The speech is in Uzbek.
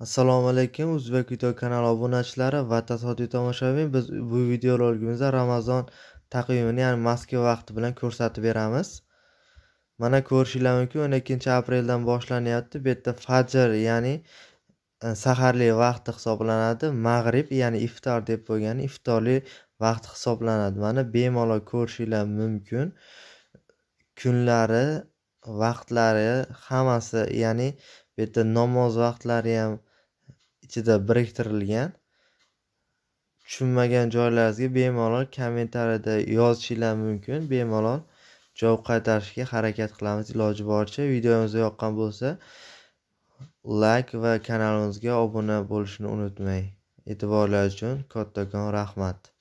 Assalomu alaykum, O'zbek video kanali obunachilari va tasodifiy tomoshabin. Biz bu videorolikimizda Ramazon taqvimini, ya'ni Moskva vaqti bilan ko'rsatib beramiz. Mana ko'rishingiz mumkin, 12-apreldan boshlanyapti. Bu yerda fajr, ya'ni saharlik vaqti hisoblanadi. Mag'rib, ya'ni iftor deb qo'ygan, iftorlik vaqti hisoblanadi. Mana bemalol ko'rishingiz mumkin. Kunlari, vaqtlari hammasi, ya'ni bu yerda namoz vaqtlari ham ichida biriktirilgan. Tushunmagan joylaringizga bemalol kommentariyada yozishingiz mumkin. Bemalol javob qaytarishga harakat qilamiz iloji boricha. Videomiz yoqqan bo'lsa, like va kanalimizga obuna bo'lishni unutmang. E'tiborlaringiz uchun kattakon rahmat.